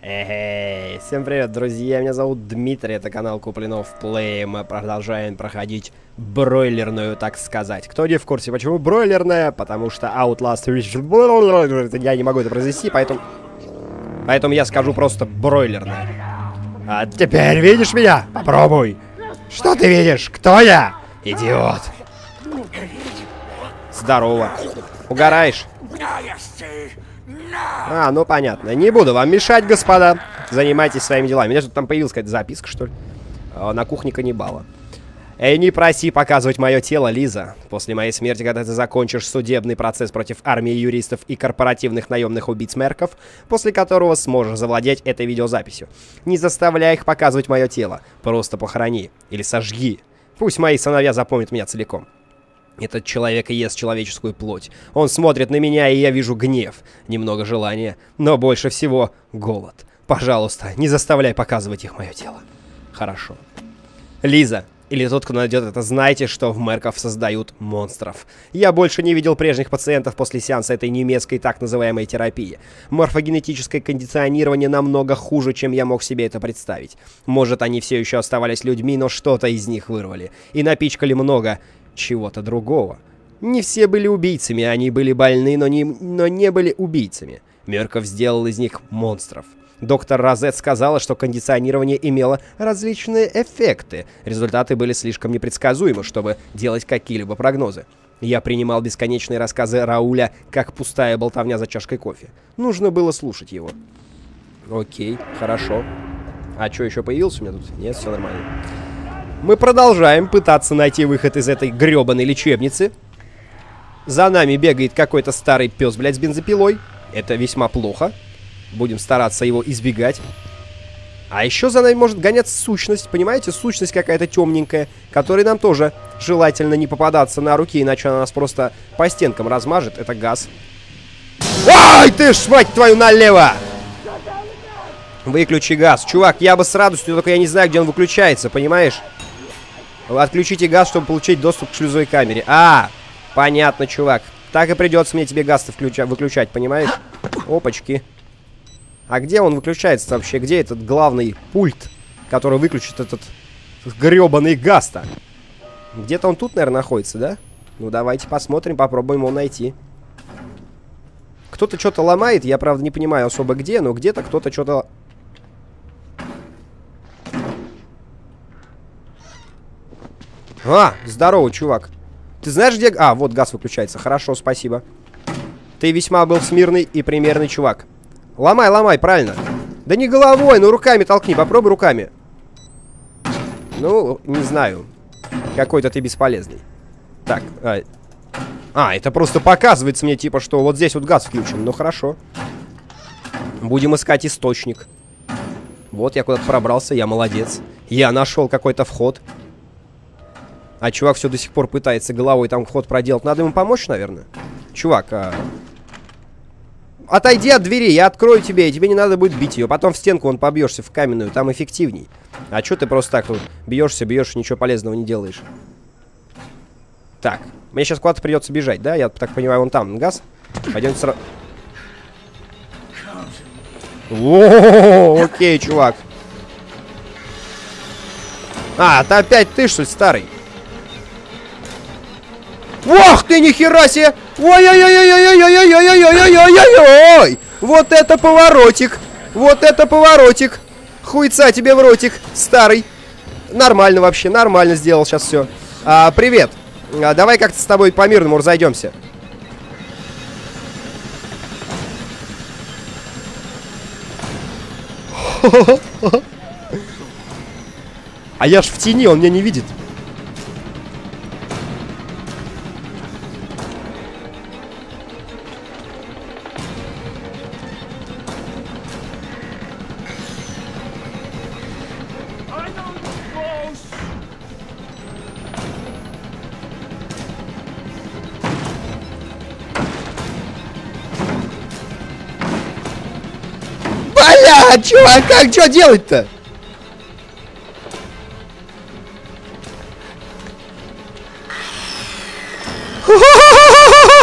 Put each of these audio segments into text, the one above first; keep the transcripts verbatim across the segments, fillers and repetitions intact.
Эй, всем привет, друзья, меня зовут Дмитрий, это канал Куплинов Плей, мы продолжаем проходить бройлерную, так сказать. Кто не в курсе, почему бройлерная? Потому что Outlast я не могу это произнести, поэтому... Поэтому я скажу просто бройлерная. А теперь видишь меня? Попробуй. Что ты видишь? Кто я? Идиот. Здорово. Угораешь? А, ну понятно. Не буду вам мешать, господа. Занимайтесь своими делами. У меня тут там появилась какая-то записка, что ли? А, на кухне каннибала. Эй, не проси показывать мое тело, Лиза. После моей смерти, когда ты закончишь судебный процесс против армии юристов и корпоративных наемных убийц-мерков, после которого сможешь завладеть этой видеозаписью. Не заставляй их показывать мое тело. Просто похорони. Или сожги. Пусть мои сыновья запомнят меня целиком. Этот человек ест человеческую плоть. Он смотрит на меня, и я вижу гнев, немного желания, но больше всего голод. Пожалуйста, не заставляй показывать их мое тело. Хорошо. Лиза, или тот, кто найдет это, знайте, что в мерков создают монстров. Я больше не видел прежних пациентов после сеанса этой немецкой так называемой терапии. Морфогенетическое кондиционирование намного хуже, чем я мог себе это представить. Может, они все еще оставались людьми, но что-то из них вырвали. И напичкали много... чего-то другого. Не все были убийцами, они были больны, но не, но не были убийцами. Мерков сделал из них монстров. Доктор Розет сказала, что кондиционирование имело различные эффекты. Результаты были слишком непредсказуемы, чтобы делать какие-либо прогнозы. Я принимал бесконечные рассказы Рауля, как пустая болтовня за чашкой кофе. Нужно было слушать его. Окей, хорошо. А что, еще появился у меня тут? Нет, все нормально. Мы продолжаем пытаться найти выход из этой гребаной лечебницы. За нами бегает какой-то старый пес, блядь, с бензопилой. Это весьма плохо. Будем стараться его избегать. А еще за нами может гоняться сущность. Понимаете, сущность какая-то темненькая, которой нам тоже желательно не попадаться на руки, иначе она нас просто по стенкам размажет. Это газ. Ой, ты ж, мать твою, налево! Выключи газ. Чувак, я бы с радостью, только я не знаю, где он выключается, понимаешь? Отключите газ, чтобы получить доступ к шлюзовой камере. А, понятно, чувак. Так и придется мне тебе газ-то выключать, понимаешь? Опачки. А где он выключается вообще? Где этот главный пульт, который выключит этот гребаный газ-то? Где-то он тут, наверное, находится, да? Ну, давайте посмотрим, попробуем его найти. Кто-то что-то ломает, я, правда, не понимаю особо где, но где-то кто-то что-то... А, здорово, чувак. Ты знаешь, где... А, вот газ выключается. Хорошо, спасибо. Ты весьма был смирный и примерный чувак. Ломай, ломай, правильно. Да не головой, ну руками толкни. Попробуй руками. Ну, не знаю. Какой-то ты бесполезный. Так, а... а, это просто показывается мне, типа, что вот здесь вот газ включен. Ну, хорошо. Будем искать источник. Вот, я куда-то пробрался, я молодец. Я нашел какой-то вход. А чувак все до сих пор пытается головой там вход проделать. Надо ему помочь, наверное. Чувак, а... отойди от двери, я открою тебе, и тебе не надо будет бить ее. Потом в стенку он побьешься, в каменную, там эффективней. А что ты просто так вот бьешься, бьешь, ничего полезного не делаешь? Так, мне сейчас куда-то придется бежать, да? Я так понимаю, вон там газ. Пойдем сразу. О, окей, чувак. А, это опять ты, что ли, старый? Ох ты, нихера себе! Ой-ой-ой-ой-ой-ой-ой-ой-ой-ой-ой-ой-ой! Вот это поворотик! Вот это поворотик! Хуйца тебе в ротик, старый! Нормально вообще, нормально сделал сейчас все. А, привет! А, давай как-то с тобой по-мирному разойдемся. А я ж в тени, он меня не видит. Бля, чувак, как, что делать-то?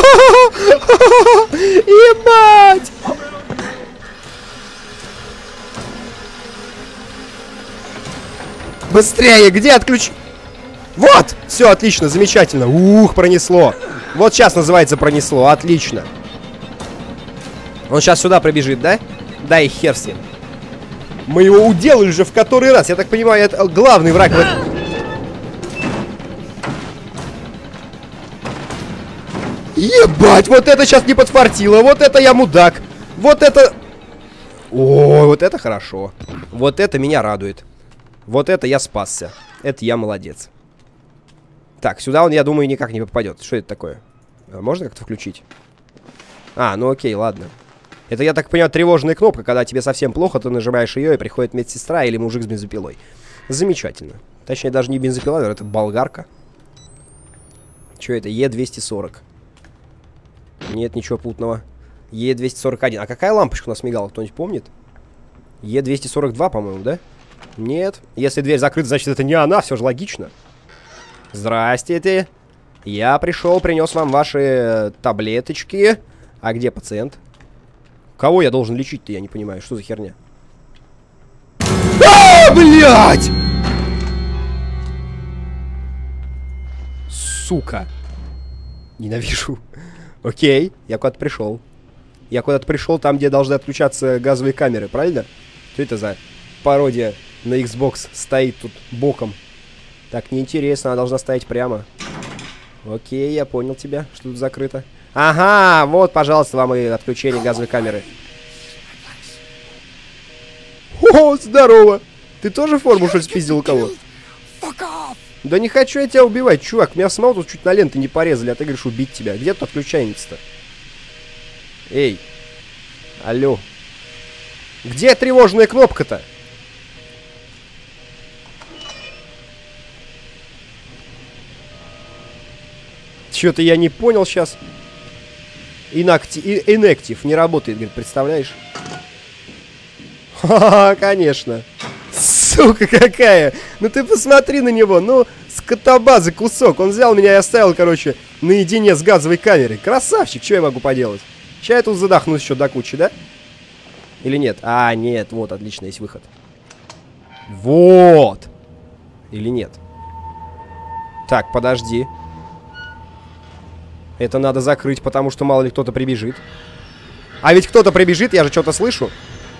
Ебать! Быстрее! Где отключ... Вот! Все, отлично, замечательно. Ух, пронесло. Вот сейчас называется пронесло. Отлично. Он сейчас сюда пробежит, да? Да и хер с ним. Мы его уделали уже в который раз. Я так понимаю, это главный враг. Ебать, вот это сейчас не подфартило. Вот это я мудак. Вот это... Ой, вот это хорошо. Вот это меня радует. Вот это я спасся. Это я молодец. Так, сюда он, я думаю, никак не попадет. Что это такое? Можно как-то включить? А, ну окей, ладно. Это, я так понимаю, тревожная кнопка. Когда тебе совсем плохо, ты нажимаешь ее, и приходит медсестра или мужик с бензопилой. Замечательно. Точнее, даже не бензопила, это болгарка. Что это? Е двести сорок. Нет, ничего путного. Е двести сорок один. А какая лампочка у нас мигала? Кто-нибудь помнит? Е двести сорок два, по-моему, да? Нет. Если дверь закрыта, значит, это не она. Все же логично. Здрасте ты. Я пришел, принес вам ваши таблеточки. А где пациент? Кого я должен лечить-то, я не понимаю. Что за херня? А, блядь! Сука. Ненавижу. Окей, я куда-то пришел. Я куда-то пришел там, где должны отключаться газовые камеры, правильно? Что это за пародия на Xbox стоит тут боком? Так, неинтересно, она должна стоять прямо. Окей, я понял тебя, что тут закрыто. Ага, вот, пожалуйста, вам и отключение газовой камеры. О, здорово! Ты тоже форму, что ли, спиздил у кого? Да не хочу я тебя убивать, чувак. Меня самого тут чуть на ленты не порезали, а ты говоришь убить тебя. Где тут отключается-то? Эй. Алло. Где тревожная кнопка-то? Чё-то я не понял сейчас. Inactive, inactive не работает, говорит, представляешь? Ха-ха, конечно. Сука какая! Ну ты посмотри на него, ну, скотобазы кусок. Он взял меня и оставил, короче, наедине с газовой камерой. Красавчик, что я могу поделать? Сейчас я тут задохнусь еще до кучи, да? Или нет? А, нет, вот, отлично, есть выход. Вот! Или нет? Так, подожди. Это надо закрыть, потому что мало ли кто-то прибежит. А ведь кто-то прибежит, я же что-то слышу.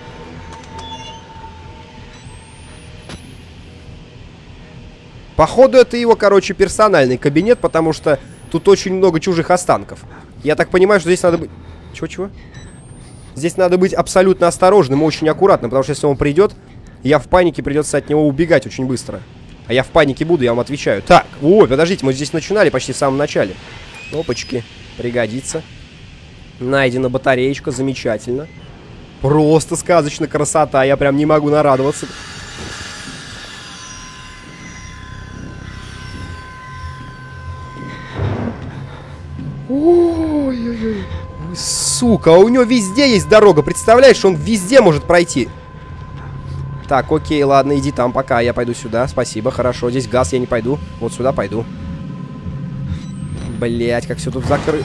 Походу, это его, короче, персональный кабинет, потому что тут очень много чужих останков. Я так понимаю, что здесь надо быть... Чего-чего? Здесь надо быть абсолютно осторожным и очень аккуратным, потому что если он придет, я в панике, придется от него убегать очень быстро. А я в панике буду, я вам отвечаю. Так, ой, подождите, мы здесь начинали почти в самом начале. Опачки, пригодится. Найдена батареечка, замечательно. Просто сказочная красота, я прям не могу нарадоваться. Ой-ой-ой. Сука, а у него везде есть дорога. Представляешь, он везде может пройти. Так, окей, ладно, иди там пока. Я пойду сюда, спасибо, хорошо. Здесь газ, я не пойду. Вот сюда пойду. Блять, как все тут закрыто.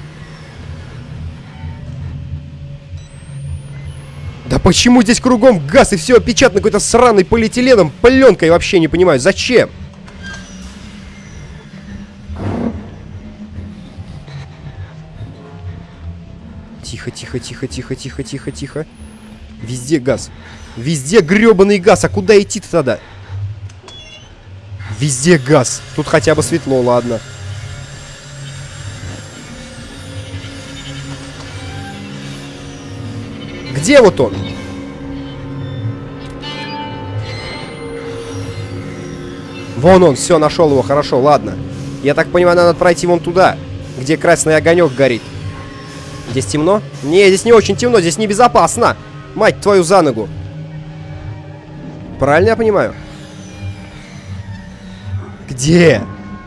Да почему здесь кругом газ и все опечатано какой-то сраной полиэтиленом, пленкой, вообще не понимаю. Зачем? Тихо, тихо, тихо, тихо, тихо, тихо, тихо. Везде газ. Везде гребаный газ. А куда идти-то тогда? Везде газ. Тут хотя бы светло, ладно. Где вот он? Вон он, все, нашел его, хорошо, ладно. Я так понимаю, надо пройти вон туда, где красный огонек горит. Здесь темно? Не, здесь не очень темно, здесь небезопасно. Мать твою за ногу. Правильно я понимаю? Где?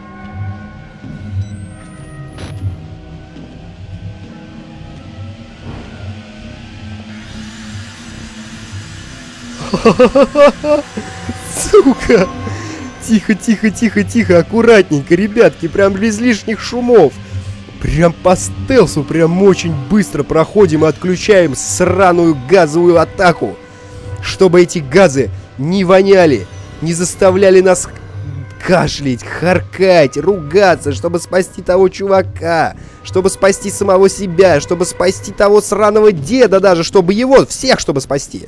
Сука. Тихо, тихо, тихо, тихо, аккуратненько, ребятки, прям без лишних шумов. Прям по стелсу, прям очень быстро проходим и отключаем сраную газовую атаку. Чтобы эти газы не воняли не заставляли нас кашлять, харкать, ругаться, чтобы спасти того чувака, чтобы спасти самого себя, чтобы спасти того сраного деда даже, чтобы его, всех, чтобы спасти.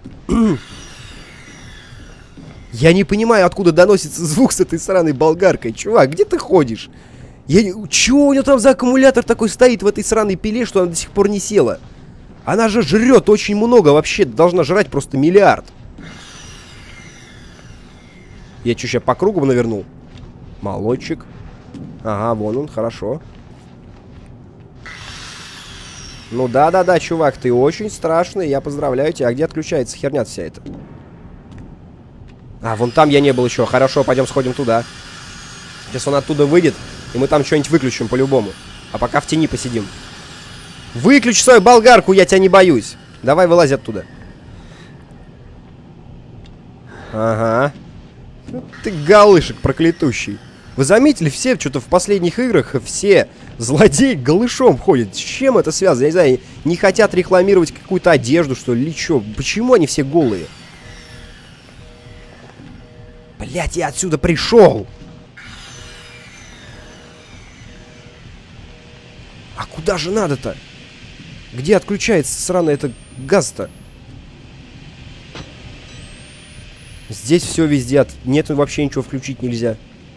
Я не понимаю, откуда доносится звук с этой сраной болгаркой. Чувак, где ты ходишь? Я не... Чего у него там за аккумулятор такой стоит в этой сраной пиле, что она до сих пор не села? Она же жрет очень много, вообще должна жрать просто миллиард. Я что, сейчас по кругу навернул? Молодчик. Ага, вон он, хорошо. Ну да-да-да, чувак, ты очень страшный, я поздравляю тебя. А где отключается херня вся эта? А, вон там я не был еще. Хорошо, пойдем сходим туда. Сейчас он оттуда выйдет, и мы там что-нибудь выключим по-любому. А пока в тени посидим. Выключи свою болгарку, я тебя не боюсь. Давай, вылазь оттуда. Ага. Ты голышек проклятущий. Вы заметили, все что-то в последних играх, все злодеи голышом ходят. С чем это связано? Я не знаю, не хотят рекламировать какую-то одежду, что ли, или что? Почему они все голые? Блять, я отсюда пришел! А куда же надо-то? Где отключается сраный этот газ-то? Здесь все везде. От... Нет, вообще ничего включить нельзя.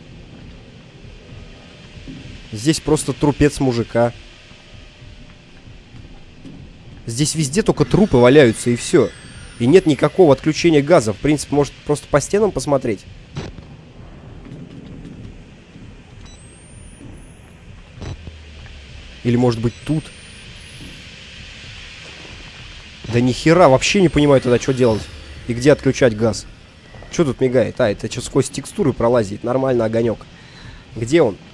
Здесь просто трупец мужика. Здесь везде только трупы валяются, и все. И нет никакого отключения газа. В принципе, может просто по стенам посмотреть. Или может быть тут. Да нихера, вообще не понимаю тогда, что делать. И где отключать газ. Что тут мигает? А, это что, сквозь текстуры пролазит. Нормально, огонек. Где он?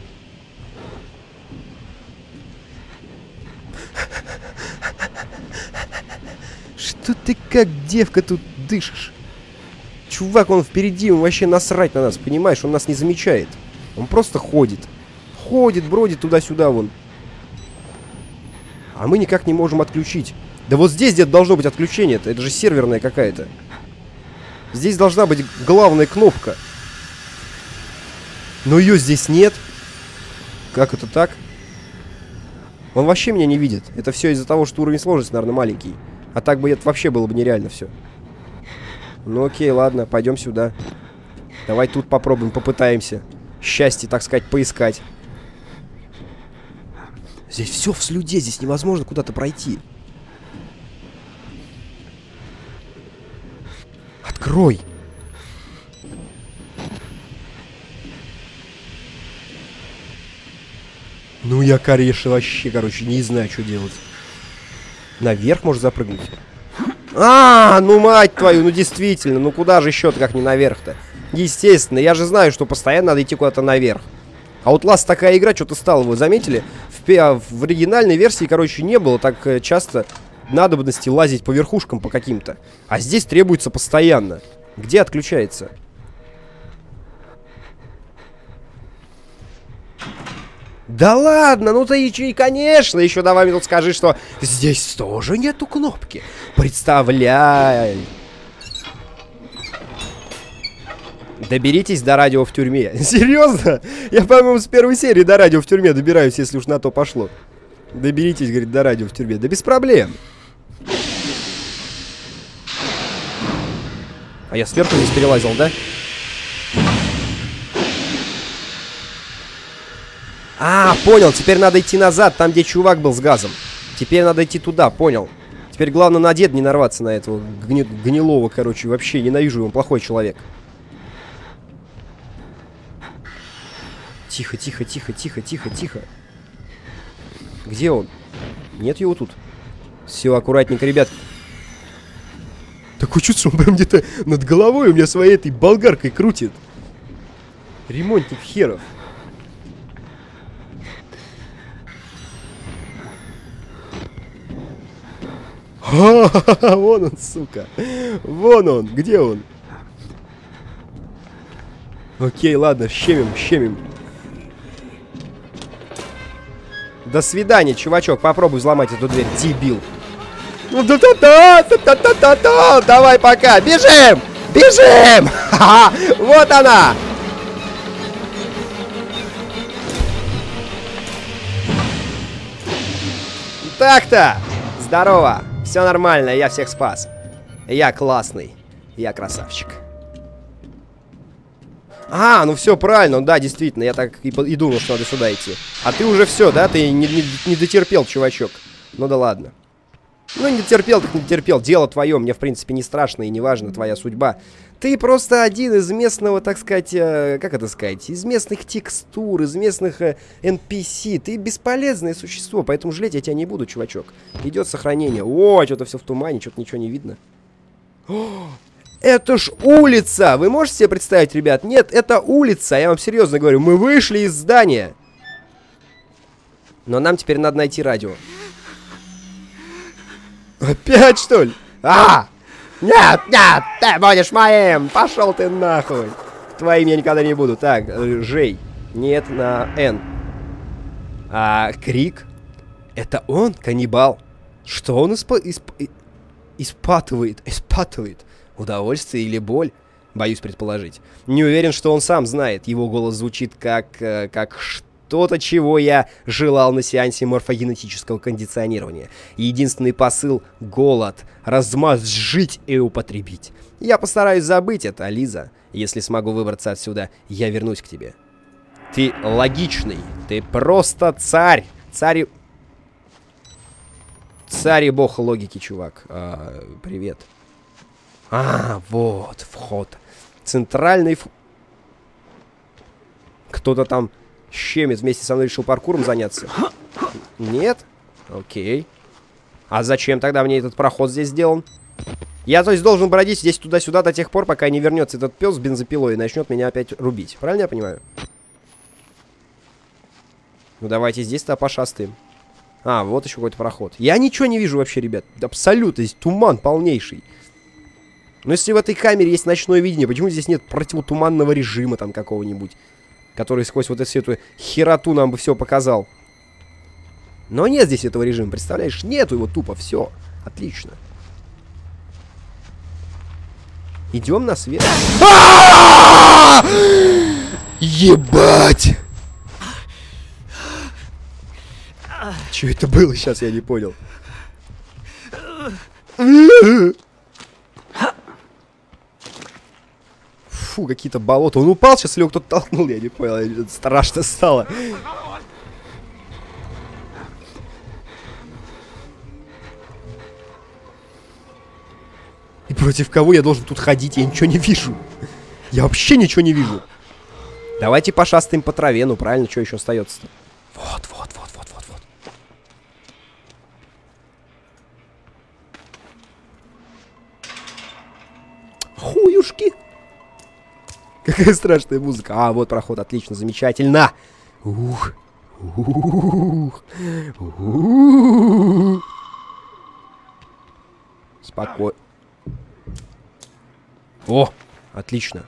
Что ты как девка тут дышишь? Чувак, он впереди, он вообще насрать на нас, понимаешь? Он нас не замечает. Он просто ходит. Ходит, бродит туда-сюда вон. А мы никак не можем отключить. Да вот здесь где-то должно быть отключение-то. Это же серверная какая-то. Здесь должна быть главная кнопка. Но ее здесь нет. Как это так? Он вообще меня не видит. Это все из-за того, что уровень сложности, наверное, маленький. А так бы это вообще было бы нереально все. Ну окей, ладно, пойдем сюда. Давай тут попробуем, попытаемся счастье, так сказать, поискать. Здесь все в слюде, здесь невозможно куда-то пройти. Открой! Ну я, конечно, вообще, короче, не знаю, что делать. Наверх можно запрыгнуть. А, ну мать твою, ну действительно, ну куда же еще-то, как не наверх-то? Естественно, я же знаю, что постоянно надо идти куда-то наверх. А Outlast такая игра, что-то стала, вы заметили? В, в оригинальной версии, короче, не было так часто надобности лазить по верхушкам по каким-то. А здесь требуется постоянно. Где отключается? Да ладно, ну ты и, конечно, еще давай мне тут скажи, что здесь тоже нету кнопки. Представляй. Доберитесь до радио в тюрьме. Серьезно? Я, по-моему, с первой серии до радио в тюрьме добираюсь, если уж на то пошло. Доберитесь, говорит, до радио в тюрьме. Да без проблем. А я сверху здесь перелазил, да? А, понял, теперь надо идти назад, там, где чувак был с газом. Теперь надо идти туда, понял. Теперь главное на деда не нарваться на этого гни гнилого, короче, вообще ненавижу его, он плохой человек. Тихо, тихо, тихо, тихо, тихо, тихо. Где он? Нет его тут. Все, аккуратненько, ребят. Такое чувство, что он прям где-то над головой у меня своей этой болгаркой крутит. Ремонтник херов. Ха-ха-ха, вон он, сука. Вон он, где он? Окей, ладно, щемим, щемим. До свидания, чувачок. Попробуй взломать эту дверь, дебил. Давай пока, бежим! Бежим! Ха-ха! Вот она! Так-то! Здорово! Все нормально, я всех спас. Я классный. Я красавчик. А, ну все правильно, да, действительно, я так и, и думал, что надо сюда идти. А ты уже все, да? Ты не, не, не дотерпел, чувачок. Ну да ладно. Ну не дотерпел, так не дотерпел. Дело твое, мне в принципе не страшно и не важно твоя судьба. Ты просто один из местного, так сказать, э, как это сказать, из местных текстур, из местных э, эн пи си. Ты бесполезное существо, поэтому жалеть я тебя не буду, чувачок. Идет сохранение. О, что-то все в тумане, что-то ничего не видно. О, это ж улица! Вы можете себе представить, ребят? Нет, это улица, я вам серьезно говорю. Мы вышли из здания. Но нам теперь надо найти радио. Опять, что ли? А! Нет, нет, ты будешь моим! Пошел ты нахуй! Твоим я никогда не буду. Так, Жей. Нет, на Н. А, Крик? Это он, каннибал? Что он исп... Исп... испытывает? Испытывает? Удовольствие или боль? Боюсь предположить. Не уверен, что он сам знает. Его голос звучит как... как что-то, чего я желал на сеансе морфогенетического кондиционирования. Единственный посыл — голод. Размозжить и употребить. Я постараюсь забыть это, Лиза. Если смогу выбраться отсюда, я вернусь к тебе. Ты логичный. Ты просто царь. Царь... Царь и бог логики, чувак. А, привет. А, вот, вход. Центральный... Ф... Кто-то там... Щемец вместе со мной решил паркуром заняться? Нет? Окей. А зачем тогда мне этот проход здесь сделан? Я, то есть, должен бродить здесь туда-сюда до тех пор, пока не вернется этот пес с бензопилой и начнет меня опять рубить. Правильно я понимаю? Ну, давайте здесь-то пошастаем. А, вот еще какой-то проход. Я ничего не вижу вообще, ребят. Абсолютно. Здесь туман полнейший. Но если в этой камере есть ночное видение, почему здесь нет противотуманного режима там какого-нибудь? Который сквозь вот эту, эту хероту нам бы все показал. Но нет здесь этого режима, представляешь? Нету его тупо, все. Отлично. Идем на свет. Ебать! Что это было сейчас, я не понял. Фу, какие-то болота. Он упал, сейчас его кто-то толкнул, я не понял. Страшно стало. И против кого я должен тут ходить? Я ничего не вижу. Я вообще ничего не вижу. Давайте пошастаем по траве, ну правильно, что еще остается-то? Вот, вот, вот, вот, вот, вот. Хуюшки. Какая страшная музыка. А, вот проход, отлично, замечательно. Ух. Ух. Ух. Спокойно. О, отлично.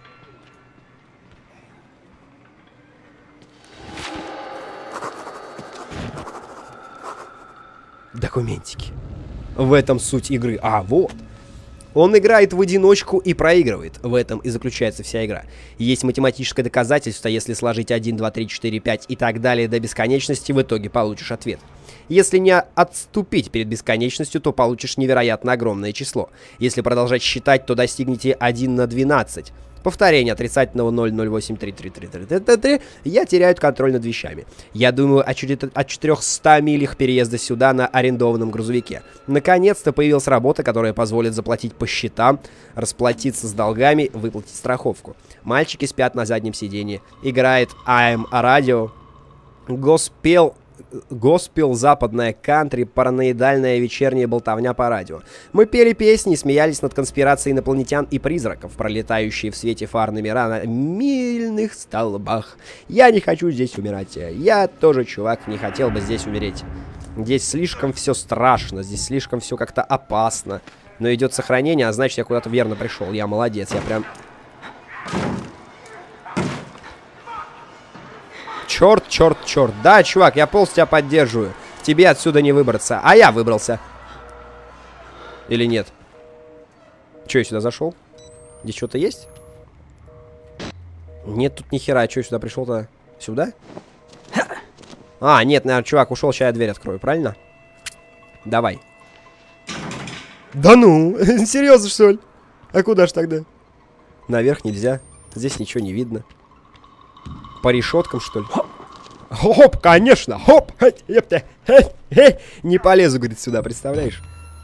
Документики. В этом суть игры. А, вот. Он играет в одиночку и проигрывает. В этом и заключается вся игра. Есть математическое доказательство, если сложить один, два, три, четыре, пять и так далее до бесконечности, в итоге получишь ответ. Если не отступить перед бесконечностью, то получишь невероятно огромное число. Если продолжать считать, то достигнете один на двенадцать. Повторение отрицательного ноль ноль восемь три три три три три три. Я теряю контроль над вещами. Я думаю о четырёхстах милях переезда сюда на арендованном грузовике. Наконец-то появилась работа, которая позволит заплатить по счетам, расплатиться с долгами, выплатить страховку. Мальчики спят на заднем сиденье. Играет I'm a Radio. Госпел... Госпел, западная кантри, параноидальная вечерняя болтовня по радио. Мы пели песни и смеялись над конспирацией инопланетян и призраков, пролетающие в свете фар номера на мильных столбах. Я не хочу здесь умирать. Я тоже, чувак, не хотел бы здесь умереть. Здесь слишком все страшно, здесь слишком все как-то опасно. Но идет сохранение, а значит, я куда-то верно пришел. Я молодец, я прям... Черт, черт, черт. Да, чувак, я полностью тебя поддерживаю. Тебе отсюда не выбраться. А я выбрался. Или нет? Че, я сюда зашел? Здесь что-то есть? Нет тут ни хера. А что я сюда пришел-то? Сюда? А, нет, наверное, чувак ушел. Сейчас я дверь открою, правильно? Давай. Да ну! Серьезно, что ли? А куда ж тогда? Наверх нельзя. Здесь ничего не видно. По решеткам, что ли? Хоп, конечно! Хоп! Не полезу, говорит, сюда, представляешь?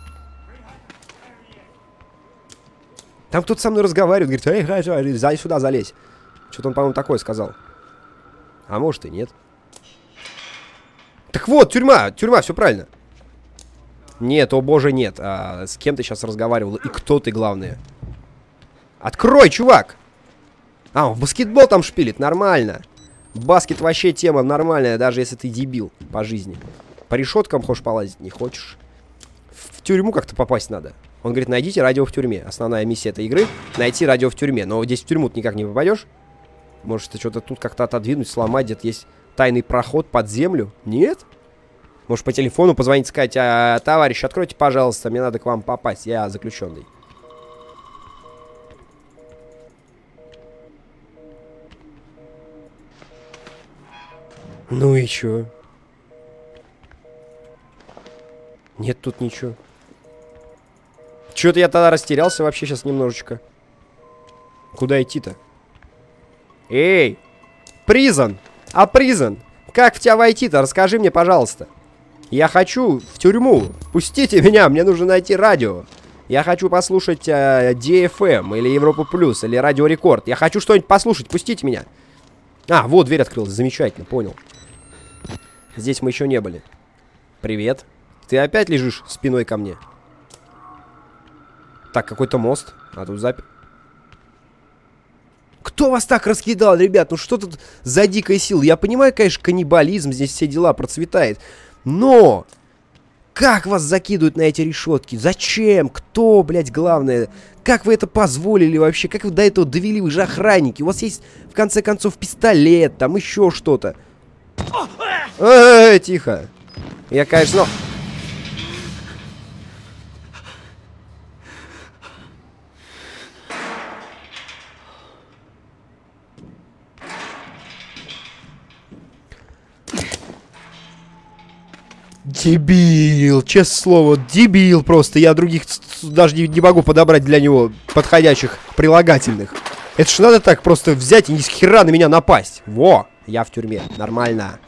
Там кто-то со мной разговаривает, говорит, эй, эй, сюда залезь. Что-то он, по-моему, такое сказал. А может и нет. Так вот, тюрьма, тюрьма, все правильно. Нет, о боже, нет. А, с кем ты сейчас разговаривал? И кто ты, главное? Открой, чувак! А, он в баскетбол там шпилит, нормально. Баскет вообще тема нормальная, даже если ты дебил по жизни. По решеткам хочешь полазить, не хочешь. В, в тюрьму как-то попасть надо. Он говорит, найдите радио в тюрьме. Основная миссия этой игры — найти радио в тюрьме. Но здесь в тюрьму ты никак не попадешь. Может, ты что-то тут как-то отодвинуть, сломать, где-то есть тайный проход под землю? Нет? Может, по телефону позвонить, сказать, а, товарищ, откройте, пожалуйста, мне надо к вам попасть, я заключенный. Ну и чё? Нет тут ничего. Чё-то я тогда растерялся вообще сейчас немножечко. Куда идти-то? Эй! Призон! А призон? Как в тебя войти-то? Расскажи мне, пожалуйста. Я хочу в тюрьму. Пустите меня, мне нужно найти радио. Я хочу послушать э, ди эф эм или Европа Плюс или Радио Рекорд. Я хочу что-нибудь послушать, пустите меня. А, вот дверь открылась, замечательно, понял. Здесь мы еще не были. Привет. Ты опять лежишь спиной ко мне? Так, какой-то мост. А тут запись. Кто вас так раскидал, ребят? Ну что тут за дикая сила? Я понимаю, конечно, каннибализм, здесь все дела процветает. Но! Как вас закидывают на эти решетки? Зачем? Кто, блядь, главное? Как вы это позволили вообще? Как вы до этого довели? Вы же охранники. У вас есть, в конце концов, пистолет, там еще что-то. Эй, тихо. Я, конечно... Дебил, честное слово, дебил просто. Я других даже не, не могу подобрать для него подходящих прилагательных. Это ж надо так просто взять и ни с хера на меня напасть. Во, я в тюрьме, нормально.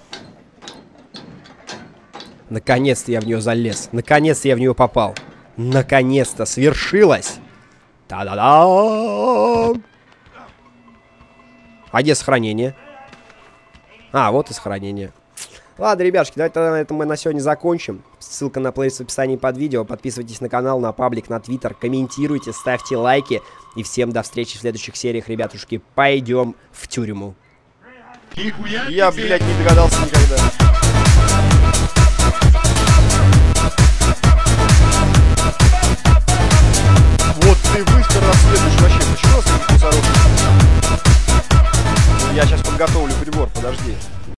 Наконец-то я в нее залез. Наконец-то я в нее попал. Наконец-то свершилось. Та-да-да! А где сохранение? А, вот и сохранение. Ладно, ребяшки, давайте тогда на этом мы на сегодня закончим. Ссылка на плейлист в описании под видео. Подписывайтесь на канал, на паблик, на твиттер. Комментируйте, ставьте лайки. И всем до встречи в следующих сериях, ребятушки. Пойдем в тюрьму. Я, блядь, не догадался никогда. Вот ты быстро расследуешь вообще. Почему? Я сейчас подготовлю прибор, подожди.